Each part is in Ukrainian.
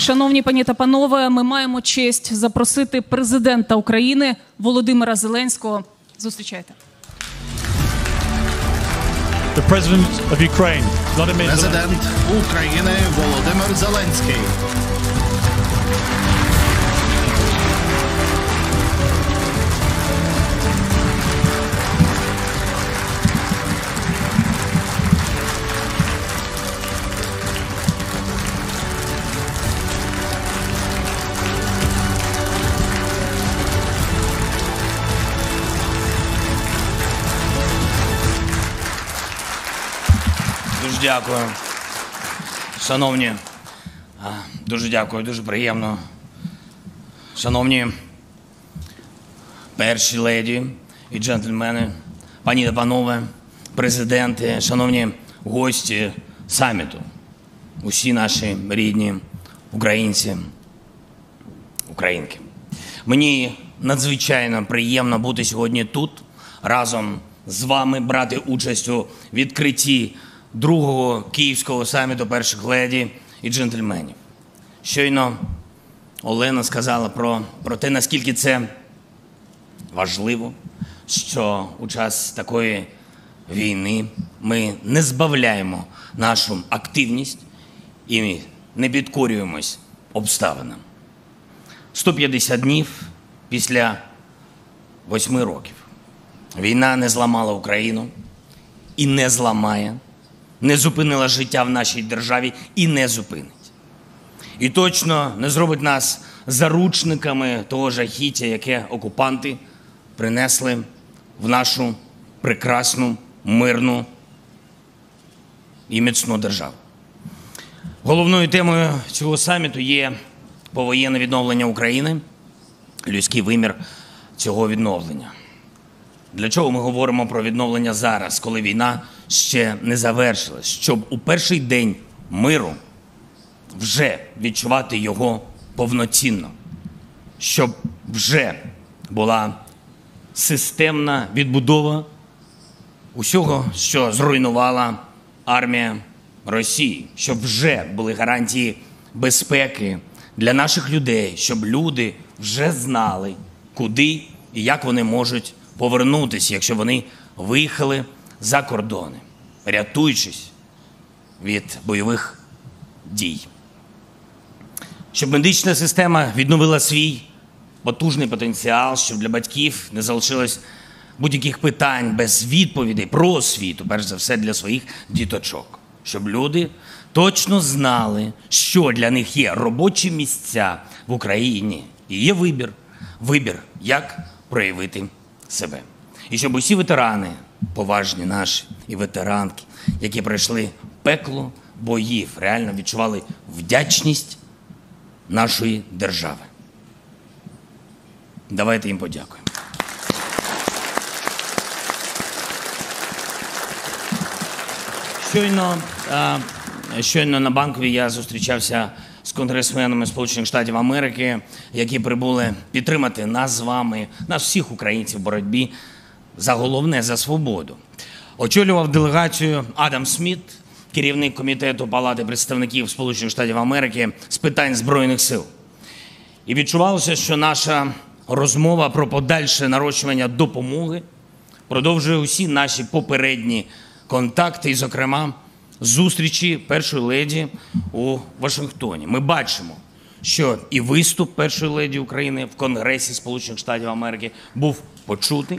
Шановні пані та панове, ми маємо честь запросити президента України Володимира Зеленського. Зустрічайте. Президент України Володимир Зеленський. Дуже дякую. Шановні, дуже дякую, дуже приємно. Шановні перші леді і джентльмени, пані та панове, президенти, шановні гості саміту, усі наші рідні українці, українки. Мені надзвичайно приємно бути сьогодні тут, разом з вами, брати участь у відкритті другого київського саміту перших леді і джентльменів. Щойно Олена сказала про те, наскільки це важливо, що у час такої війни ми не збавляємо нашу активність і не підкорюємось обставинам. 150 днів після 8 років. Війна не зламала Україну і не зламає, не зупинила життя в нашій державі і не зупинить. І точно не зробить нас заручниками того жахіття, яке окупанти принесли в нашу прекрасну, мирну і міцну державу. Головною темою цього саміту є повоєнне відновлення України, людський вимір цього відновлення. Для чого ми говоримо про відновлення зараз, коли війна ще не завершилась? Щоб у перший день миру вже відчувати його повноцінно. Щоб вже була системна відбудова усього, що зруйнувала армія Росії. Щоб вже були гарантії безпеки для наших людей. Щоб люди вже знали, куди і як вони можуть повернутися, якщо вони виїхали за кордони, рятуючись від бойових дій. Щоб медична система відновила свій потужний потенціал, щоб для батьків не залишилось будь-яких питань без відповідей про освіту, перш за все для своїх діточок. Щоб люди точно знали, що для них є робочі місця в Україні. І є вибір, як проявити себе. І щоб усі ветерани, поважні наші і ветеранки, які пройшли пекло боїв, реально відчували вдячність нашої держави. Давайте їм подякуємо. Щойно на Банковій я зустрічався з конгресменами Сполучених Штатів Америки, які прибули підтримати нас з вами, нас всіх українців в боротьбі за головне, за свободу. Очолював делегацію Адам Сміт, керівник комітету Палати представників Сполучених Штатів Америки з питань Збройних сил. І відчувалося, що наша розмова про подальше нарощування допомоги продовжує усі наші попередні контакти, і, зокрема, зустрічі першої леді у Вашингтоні. Ми бачимо, що і виступ першої леді України в Конгресі Сполучених Штатів Америки був почутий.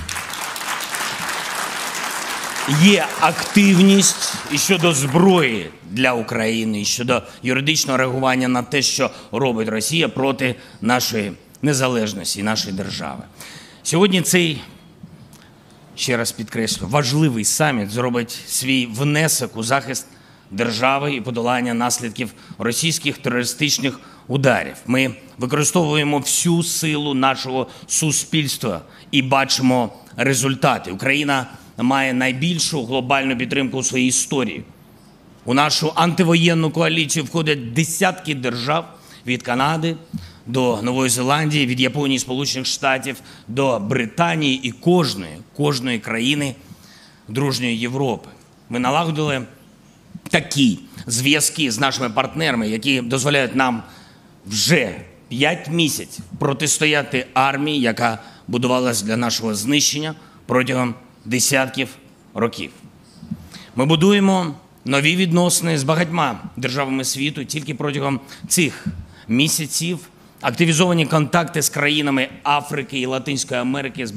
Є активність і щодо зброї для України, і щодо юридичного реагування на те, що робить Росія проти нашої незалежності і нашої держави. Сьогодні цей, ще раз підкреслю, важливий саміт зробить свій внесок у захист держави і подолання наслідків російських терористичних ударів. Ми використовуємо всю силу нашого суспільства і бачимо результати. Україна має найбільшу глобальну підтримку у своїй історії. У нашу антивоєнну коаліцію входять десятки держав від Канади до Нової Зеландії, від Японії, Сполучених Штатів до Британії і кожної країни дружньої Європи. Ми налагодили такі зв'язки з нашими партнерами, які дозволяють нам вже 5 місяців протистояти армії, яка будувалась для нашого знищення протягом десятків років. Ми будуємо нові відносини з багатьма державами світу. Тільки протягом цих місяців активізовані контакти з країнами Африки і Латинської Америки,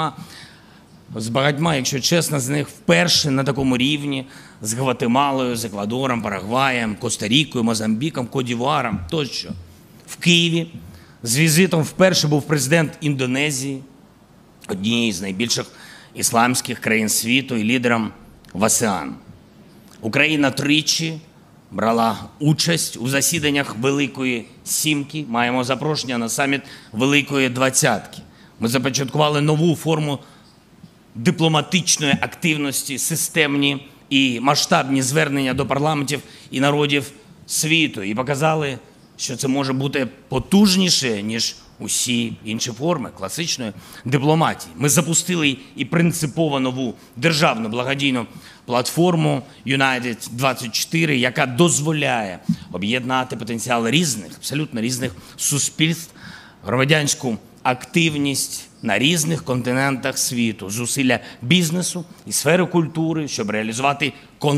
з багатьма, якщо чесно, з них вперше на такому рівні, з Гватемалою, з Еквадором, Парагваєм, Коста-Рікою, Мозамбіком, Кот-д'Івуаром тощо. В Києві з візитом вперше був президент Індонезії, однієї з найбільших ісламських країн світу і лідером в АСЕАН. Україна тричі брала участь у засіданнях Великої Сімки. Маємо запрошення на саміт Великої Двадцятки. Ми започаткували нову форму дипломатичної активності, системні і масштабні звернення до парламентів і народів світу. І показали, що це може бути потужніше, ніж усі інші форми класичної дипломатії. Ми запустили і принципово нову державну благодійну платформу United 24, яка дозволяє об'єднати потенціал різних, абсолютно різних суспільств, громадянську активність на різних континентах світу, зусилля бізнесу і сфери культури, щоб реалізувати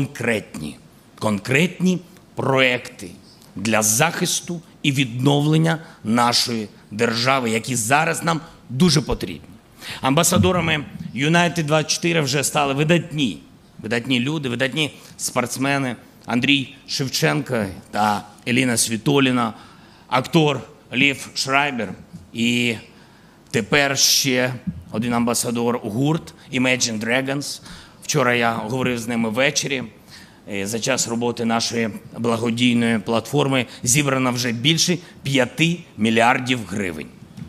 конкретні проекти для захисту і відновлення нашої держави, які зараз нам дуже потрібні. Амбасадорами United 24 вже стали видатні люди, видатні спортсмени Андрій Шевченко та Еліна Світоліна, актор Лів Шрайбер і тепер ще один амбасадор гурт Imagine Dragons. Вчора я говорив з ними ввечері. За час роботи нашої благодійної платформи зібрано вже більше 5 мільярдів гривень.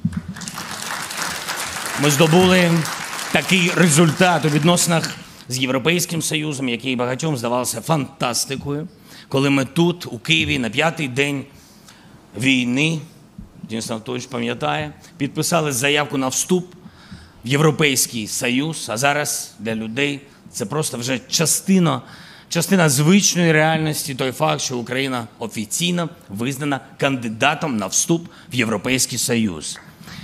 Ми здобули такий результат у відносинах з Європейським Союзом, який багатьом здавався фантастикою, коли ми тут, у Києві, на 5-й день війни, Денис Анатолійович пам'ятає, підписали заявку на вступ в Європейський Союз, а зараз для людей це просто вже частина звичної реальності, той факт, що Україна офіційно визнана кандидатом на вступ в Європейський Союз.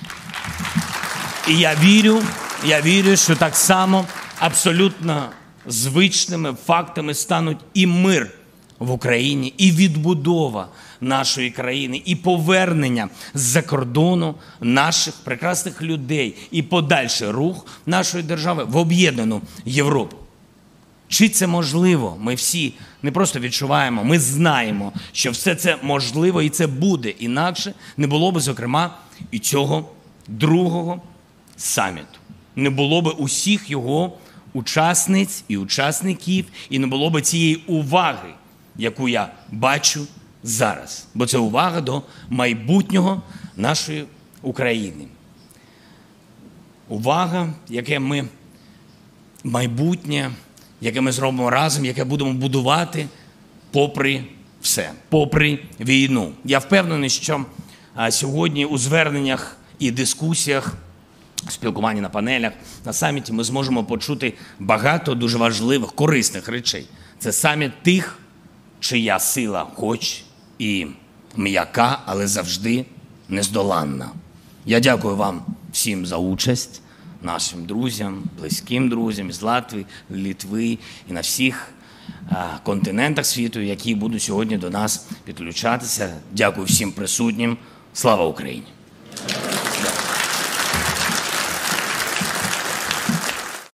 І я вірю, що так само абсолютно звичними фактами стануть і мир в Україні, і відбудова нашої країни, і повернення з-за кордону наших прекрасних людей, і подальший рух нашої держави в об'єднану Європу. Чи це можливо? Ми всі не просто відчуваємо, ми знаємо, що все це можливо і це буде. Інакше не було б, зокрема, і цього другого саміту. Не було б усіх його учасниць і учасників, і не було б цієї уваги, яку я бачу зараз. Бо це увага до майбутнього нашої України. Увага, майбутнє, яке ми зробимо разом, яке будемо будувати попри все, попри війну. Я впевнений, що сьогодні у зверненнях і дискусіях, спілкуванні на панелях, на саміті ми зможемо почути багато дуже важливих, корисних речей. Це саміт тих, чия сила хоч і м'яка, але завжди нездоланна. Я дякую вам всім за участь, нашим друзям, близьким друзям з Латвії, Литви і на всіх континентах світу, які будуть сьогодні до нас підключатися. Дякую всім присутнім. Слава Україні!